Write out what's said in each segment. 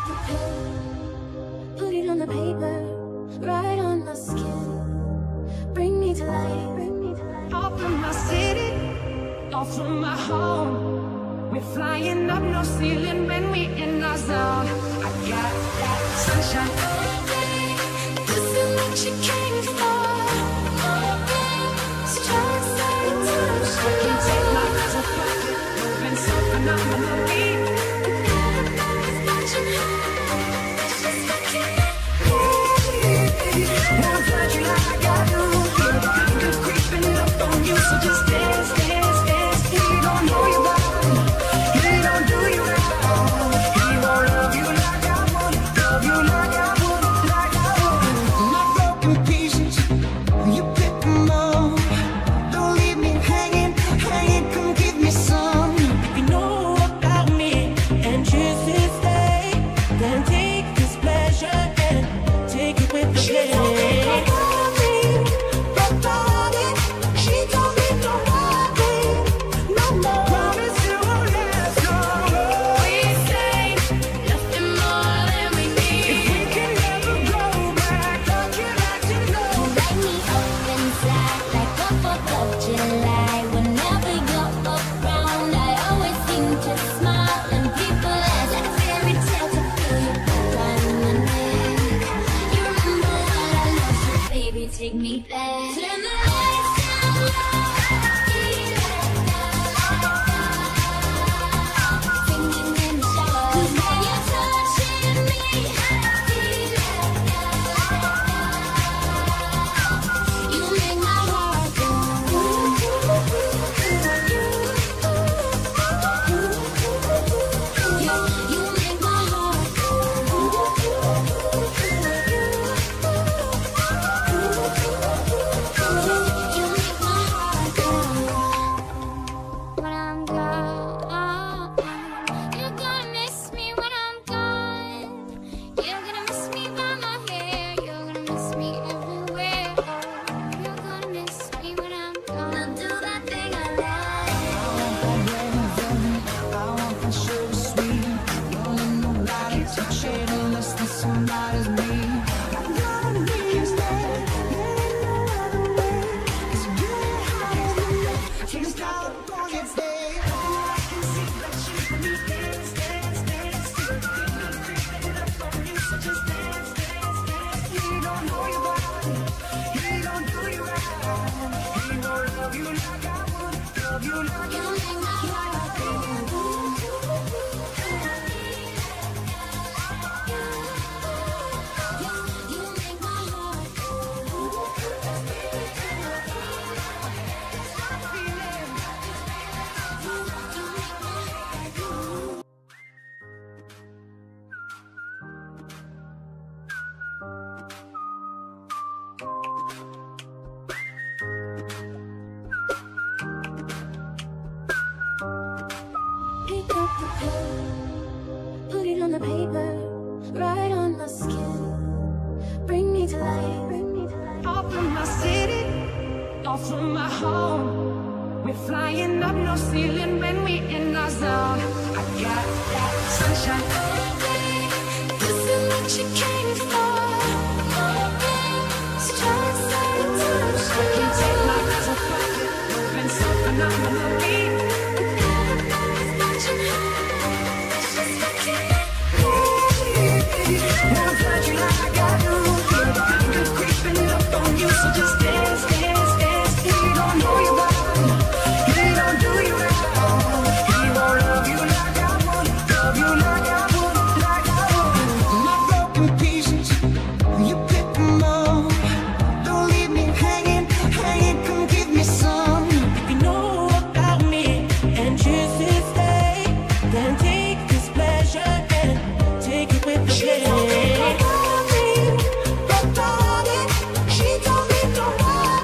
the pen, put it on the paper, right on my skin. Bring me to life, bring me to life. Off from my city, off from my home. We're flying up, no ceiling when we in our zone. I got that sunshine. This is what you came for. So try and stay in touch. I can take my eyes off of you, moving so phenomenally. Wanna touch you like I do. Feel the anger creeping up on you, so just dance, dance, dance. He don't know you well, he don't do you wrong. He won't love you like I would, love you like I would, like I would. My broken pieces, you pick them up. Don't leave me hanging, hanging. Come give me some. If you know about me and choose to stay, then take this pleasure and take it with the pain. Take me back. Turn the lights down low. Singing in the shower. 'Cause when you're touching me, you make my heart go. You make my heart go. Pick up the pen, put it on the paper, right on my skin. Bring me to life, bring me to life. Off from my city, off from my home. We're flying up, no ceiling when we in our zone. I got that sunshine. This is what you came for. So try and stay in touch. I can take my eyes off of you, moving so phenomenally. Wanna touch you like I do. Feel the anger creeping up on you, so just dance, dance, dance. He don't know you well, he don't do you wrong. He won't love you like I would, love you like I would, like I would. My broken pieces, you pick them up. Don't leave me hanging, hanging. Come give me some. If you know about me and choose to stay, then take this pleasure and take it with the pain. She told me don't worry.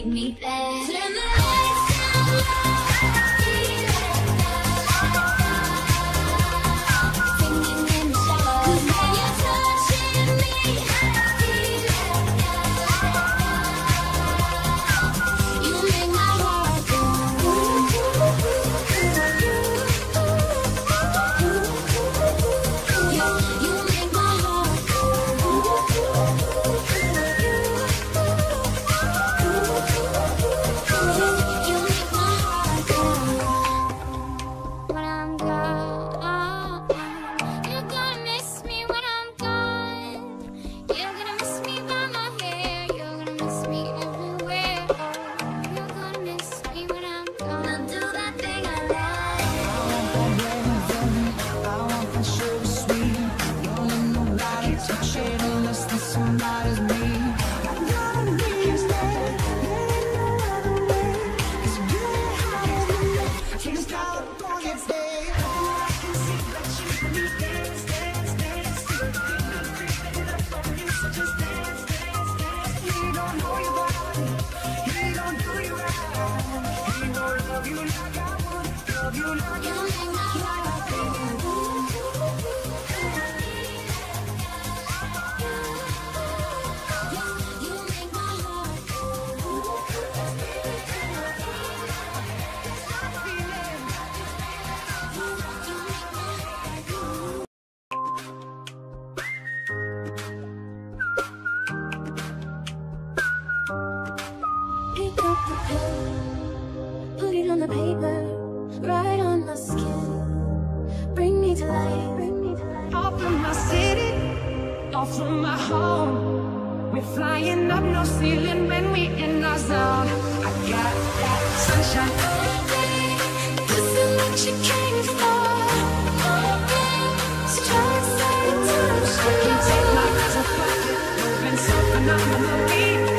take me there. Turn the lights down low, feel it singing in the shower. 'Cause when you're touching me, feel it you make my heart go. You make my heart go. You make my heart go. When I'm gone, you're gonna miss me when I'm gone. You're gonna miss me by my hair. You're gonna miss me everywhere. You're gonna miss me when I'm gone. I'll do that thing I like. I want that sugar sweet. Don't let nobody touch it unless it's somebody's me. I gotta be instead. There ain't no other way. 'Cause you get high as the night. Take a California day. Oh, I can see that you really dance, dance, dance. Creeping up on you, so just dance, dance, dance. He don't know you well. He don't do you right. He won't love you like I would. Love you like You I make my heart go. You make my heart go. Pick up the pen, put it on the paper, write on my skin. Bring me to life, bring me to life. Off from my city, off from my home. We're flying up, no ceiling when we in our zone. I got that sunshine. This is what you came for. So try to say I can take my eyes off of you. Moving so phenomenally.